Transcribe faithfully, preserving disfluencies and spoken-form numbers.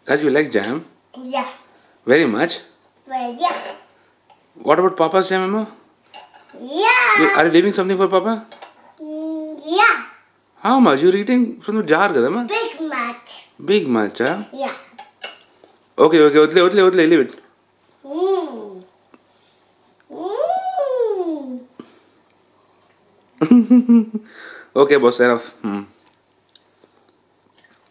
Guys, you like jam? Yeah. Very much? Well, yeah. What about Papa's jam, Emma? Yeah. Are you leaving something for Papa? Mm, yeah. How much? You're eating from the jar, Emma? Big much. Big much, huh? Yeah. Okay, okay, otle, otle, otle, leave it. Mm. Mm. Okay, boss, enough. Hmm.